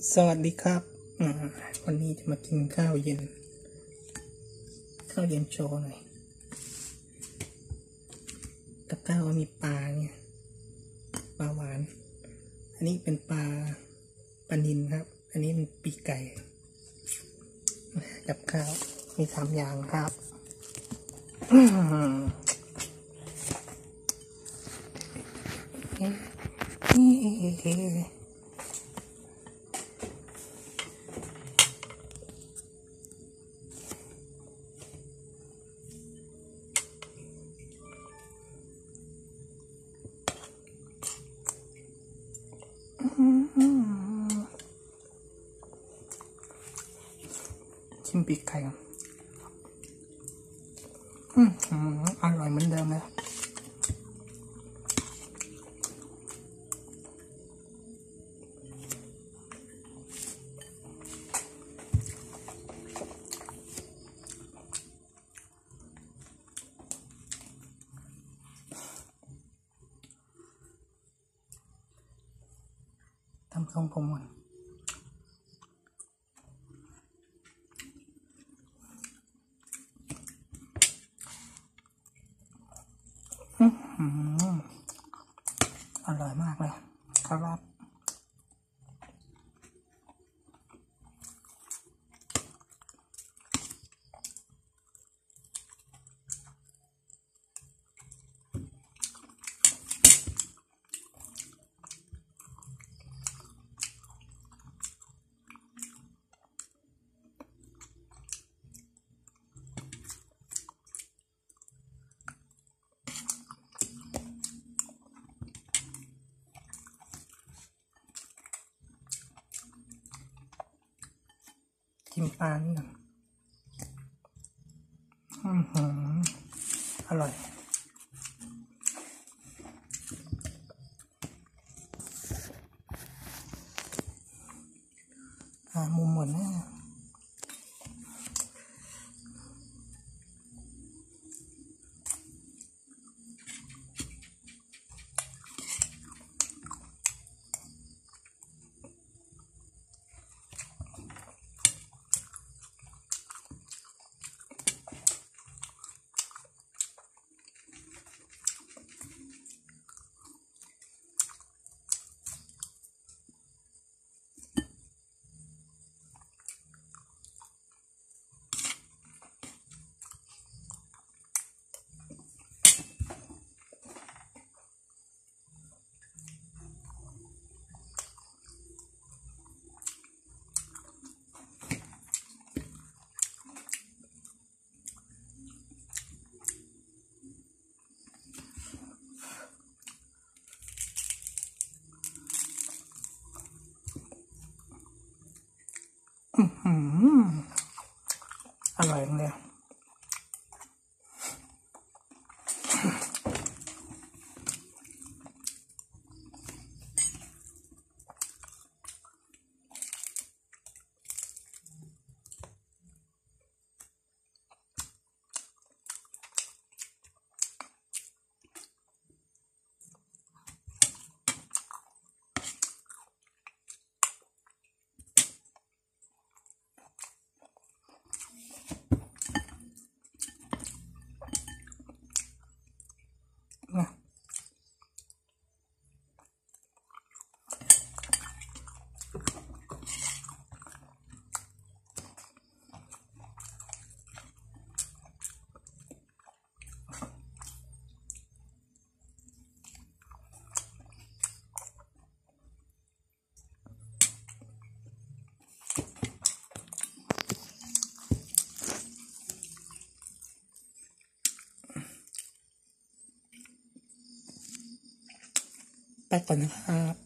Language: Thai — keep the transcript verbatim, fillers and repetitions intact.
สวัสดีครับวันนี้จะมากินข้าวเย็นข้าวเย็นโชว์หน่อยกับข้าวมีปลาเนี่ยปลาหวานอันนี้เป็นปลาปลานิลครับอันนี้เป็นปีกไก่กับข้าวมีสามอย่างครับชิมปีกไก่อืมอร่อยเหมือนเดิมเลยทำทรงผมก่อนอร่อยมากเลยครับกินปลานี่หน่อยอืมหืมอร่อยอ่ามุมหมดแน่อืมอร่อยเลยนะไปก่อนนะครับ